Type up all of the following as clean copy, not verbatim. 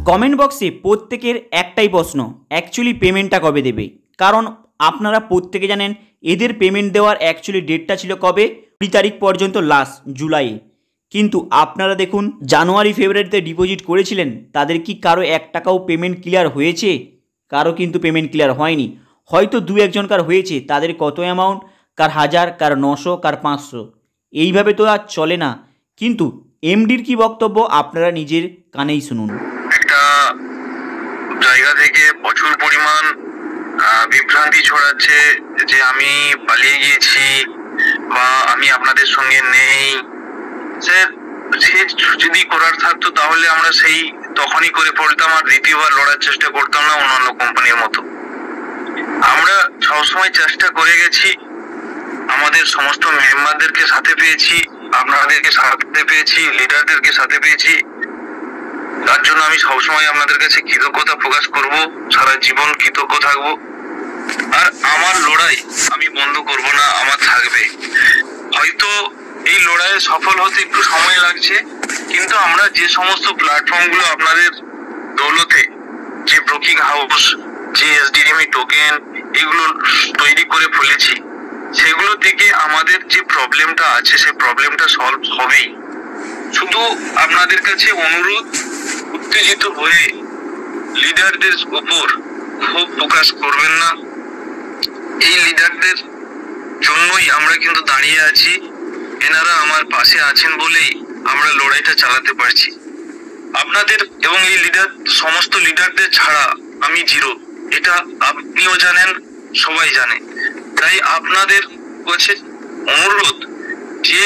Comment বক্সে প্রত্যেকের একটাই প্রশ্ন, অ্যাকচুয়ালি পেমেন্টটা কবে দেবে? কারণ আপনারা প্রত্যেকে জানেন এদের পেমেন্ট দেওয়ার অ্যাকচুয়ালি ডেটটা ছিল কবে, 20 তারিখ পর্যন্ত লাস্ট জুলাইয়ে। কিন্তু আপনারা দেখুন জানুয়ারি ফেব্রুয়ারিতে ডিপোজিট করেছিলেন, তাদের কি কারো 1 টাকাও পেমেন্ট ক্লিয়ার হয়েছে? কারো কিন্তু পেমেন্ট ক্লিয়ার হয়নি। হয়তো 2-1 কার হয়েছে, তাদের কত অ্যামাউন্ট, কার 1000, কার 900, কার 500, এইভাবে তো আর চলে না। কিন্তু এমডির কি বক্তব্য আপনারা নিজের কানেই শুনুন। একটা জায়গা থেকে প্রচুর পরিমাণ বিভ্রান্তি ছড়াচ্ছে যে আমি পালিয়ে গিয়েছি বা আমি আপনাদের সঙ্গে নেই। স্যার, সে যদি করার থাকতো তাহলে আমরা সেই তখনই করে পড়তাম আর দ্বিতীয়বার লড়ার চেষ্টা করতাম না অন্যান্য কোম্পানির মতো। আমরা সবসময় চেষ্টা করে গেছি, আমাদের সমস্ত মেম্বারদেরকে সাথে পেয়েছি, আপনাদেরকে সাথে পেয়েছি, লিডারদেরকে সাথে পেয়েছি। তার জন্য আমি সবসময় আপনাদের কাছে কৃতজ্ঞতা প্রকাশ করব, সারা জীবন কৃতজ্ঞ থাকব। আর আমার লড়াই আমি বন্ধ করব না, আমার থাকবে। হয়তো এই লড়াইয়ে সফল হতে একটু সময় লাগছে, কিন্তু আমরা যে সমস্ত প্ল্যাটফর্মগুলো আপনাদের দৌলতে, যে ব্রোকিং হাউস, যে এসডিএমই টোকেন, এগুলো তৈরি করে ফেলেছি, সেগুলো থেকে আমাদের যে প্রবলেমটা আছে সেই প্রবলেমটা সলভ হবেই। শুধু আপনাদের কাছে অনুরোধ, উত্তেজিত হয়ে লিডারদের উপর ক্ষোভ প্রকাশ করবেন না। এই লিডারদের জন্যই আমরা কিন্তু দাঁড়িয়ে আছি, এনারা আমার পাশে আছেন বলেই আমরা লড়াইটা চালাতে পারছি। আপনাদের এবং এই লিডার, সমস্ত লিডারদের ছাড়া আমি জিরো, এটা আপনিও জানেন, সবাই জানে। তাই আপনাদের কাছে অনুরোধ, যে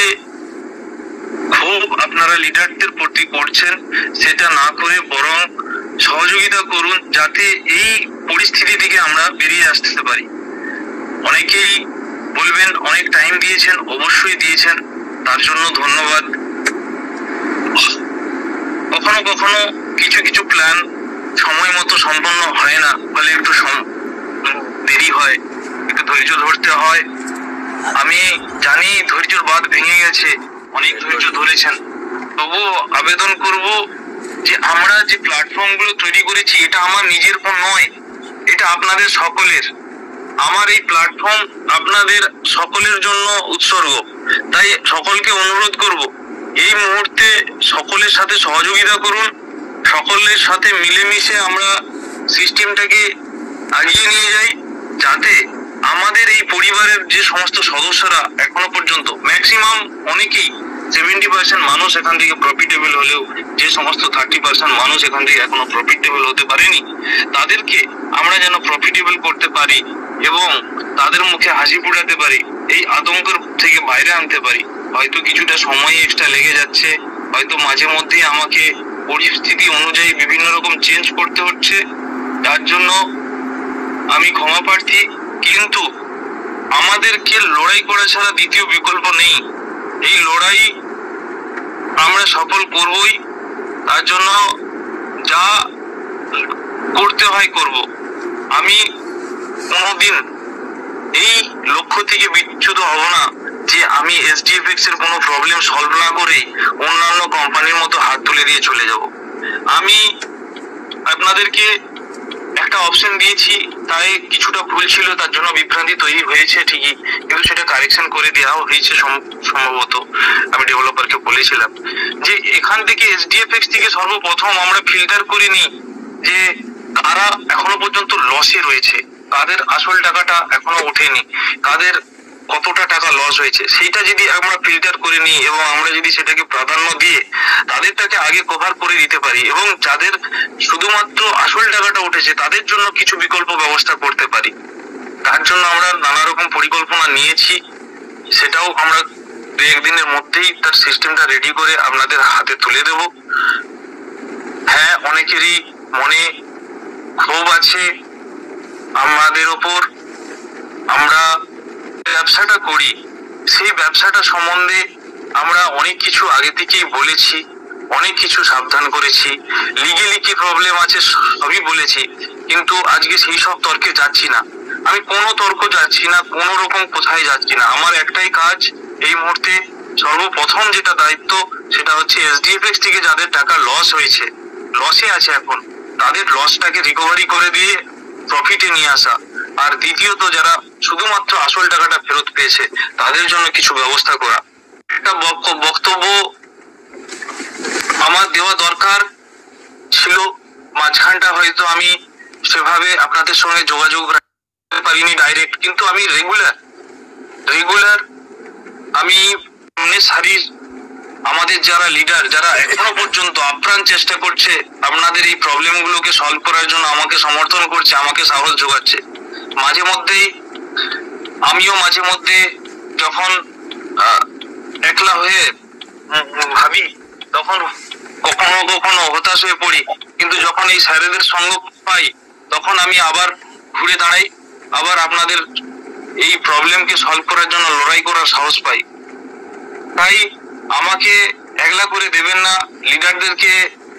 ক্ষোভ আপনারা লিডারদের প্রতি করছেন সেটা না করে বরং সহযোগিতা করুন, যাতে এই পরিস্থিতি থেকে আমরা বেরিয়ে আসতে পারি। অনেকেই বলবেন অনেক টাইম দিয়েছেন, অবশ্যই দিয়েছেন, তার জন্য ধন্যবাদ। কখনো কখনো কিছু কিছু প্ল্যান সময় মতো সম্পন্ন হয় না, ফলে একটু দেরি হয়, একটু ধৈর্য ধরতে হয়। আমি জানি ধৈর্যর বাঁধ ভেঙে গেছে, অনেক ধৈর্য ধরেছেন, তবুও আবেদন করব যে আমরা যে প্ল্যাটফর্মগুলো তৈরি করেছি এটা আমার নিজের নয়, এটা আপনাদের সকলের। আমার এই প্ল্যাটফর্ম আপনাদের সকলের জন্য উৎসর্গ। তাই সকলকে অনুরোধ করব, এই মুহূর্তে সকলের সাথে সহযোগিতা করুন, সকলের সাথে মিলেমিশে আমরা সিস্টেমটাকে এগিয়ে নিয়ে যাই, যাতে আমাদের এই পরিবারের যে সমস্ত সদস্যরা এখনো পর্যন্ত ম্যাক্সিমাম, অনেকেই 70% মানুষ এখান থেকে প্রফিটেবল হলেও যে সমস্ত 30% মানুষ এখান থেকে এখনো প্রফিটেবল হতে পারেনি, তাদেরকে আমরা যেন প্রফিটেবল করতে পারি এবং তাদের মুখে হাসি ফোটাতে পারি, এই আতঙ্কের থেকে বাইরে আনতে পারি। হয়তো কিছুটা সময় এক্সট্রা লেগে যাচ্ছে, হয়তো মাঝে মধ্যেই আমাকে পরিস্থিতি অনুযায়ী বিভিন্ন রকম চেঞ্জ করতে হচ্ছে, তার জন্য আমি ক্ষমা প্রার্থী। কিন্তু আমাদেরকে লড়াই করা ছাড়া দ্বিতীয় বিকল্প নেই। এই লড়াই আমরা সফল করবই, তার জন্য যা করতে হয় করব। আমি কোনোদিন এই লক্ষ্য থেকে বিচ্যুত হব না যে আমি এসডিএফএক্স এর কোনো প্রবলেম সলভ না করে অন্যান্য কোম্পানির মতো হাত তুলে দিয়ে চলে যাব। আমি আপনাদেরকে একটা অপশন দিয়েছি, তাই কিছুটা ভুল ছিল, তার জন্য বিভ্রান্তি তৈরি হয়েছে ঠিকই, কিন্তু সেটা কারেকশন করে দেওয়া হয়েছে সম্ভবত। আমি ডেভেলপারকে বলেছিলাম যে এখান থেকে এসডিএফএক্স থেকে সর্বপ্রথম আমরা ফিল্টার করে নিই যে কারা এখনো পর্যন্ত লসে রয়েছে, কাদের আসল টাকাটা এখনো ওঠেনি, কাদের কতটা টাকা লস হয়েছে, সেইটা যদি আমরা ফিল্টার করে নিই এবং আমরা যদি সেটাকে প্রাধান্য দিয়ে তাদেরটাকে আগে কভার করে দিতে পারি এবং যাদের শুধুমাত্র আসল টাকাটা উঠেছে তাদের জন্য কিছু বিকল্প ব্যবস্থা করতে পারি, তার জন্য আমরা নানা রকম পরিকল্পনা নিয়েছি। সেটাও আমরা 2-1 দিনের মধ্যেই তার সিস্টেমটা রেডি করে আপনাদের হাতে তুলে দেব। হ্যাঁ, অনেকেরই মনে ক্ষোভ আছে আমাদের ওপর। আমরা ব্যবসাটা করি, সেই ব্যবসাটা সম্বন্ধে আমরা অনেক কিছু আগে থেকেই বলেছি, অনেক কিছু সাবধান করেছি, লিগেলি কি প্রবলেম আছে সবই বলেছি, কিন্তু আজকে সেই সব তর্কে যাচ্ছি না। আমি কোনো তর্ক যাচ্ছি না, কোনো রকম কোথায় যাচ্ছি না। আমার একটাই কাজ এই মুহূর্তে, সর্বপ্রথম যেটা দায়িত্ব সেটা হচ্ছে এসডিএফএক্স থেকে যাদের টাকা লস হয়েছে, লসে আছে এখন, তাদের লসটাকে রিকভারি করে দিয়ে প্রফিটে নিয়ে আসা। আর দ্বিতীয়ত যারা শুধুমাত্র আসল টাকাটা ফেরত পেয়েছে তাদের জন্য কিছু ব্যবস্থা করা। একটা বক্তব্য আমার দেওয়া দরকার ছিল, মাঝখানটা হয়তো আমি সেভাবে আপনাদের সঙ্গে যোগাযোগ রাখতে পারিনি ডাইরেক্ট, কিন্তু আমি রেগুলার আমি সারির আমাদের যারা লিডার, যারা এখনো পর্যন্ত আপ্রাণ চেষ্টা করছে আপনাদের এই প্রবলেমগুলোকে সলভ করার জন্য, আমাকে সমর্থন করছে, আমাকে সাহস যোগাচ্ছে। আমিও মাঝে মধ্যে যখন একলা হয়ে ভাবি তখন কখনো হতাশ হয়ে পড়ি, কিন্তু যখন এই স্যারেদের সঙ্গ পাই তখন আমি আবার ঘুরে দাঁড়াই, আবার আপনাদের এই প্রবলেমকে সলভ করার জন্য লড়াই করার সাহস পাই। তাই আমাকে একলা করে দেবেন না, লিডারদেরকে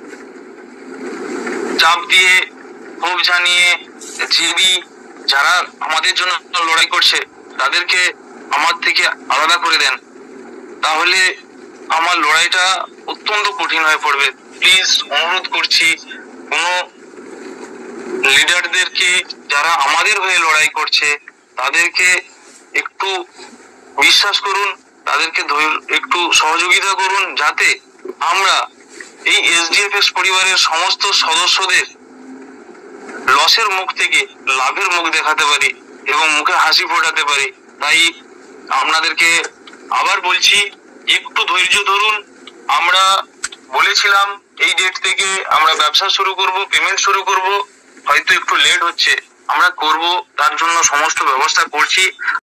চাপ দিয়ে, ক্ষোভ জানিয়ে, জিবি যারা আমাদের জন্য লড়াই করছে তাদেরকে আমার থেকে আলাদা করে দেন, তাহলে আমার লড়াইটা অত্যন্ত কঠিন হয়ে পড়বে। প্লিজ অনুরোধ করছি, কোনো লিডারদেরকে যারা আমাদের হয়ে লড়াই করছে তাদেরকে একটু বিশ্বাস করুন, তাদেরকে একটু সহযোগিতা করুন, যাতে আমরা এই এসডিএফএস পরিবারের সমস্ত সদস্যদের লসের মুখ থেকে লাভের মুখ দেখাতে পারি এবং মুখে হাসি ফোটাতে পারি। তাই আপনাদেরকে আবার বলছি, একটু ধৈর্য ধরুন। আমরা বলেছিলাম এই ডেট থেকে আমরা ব্যবসা শুরু করব, পেমেন্ট শুরু করব, হয়তো একটু লেট হচ্ছে, আমরা করব, তার জন্য সমস্ত ব্যবস্থা করছি।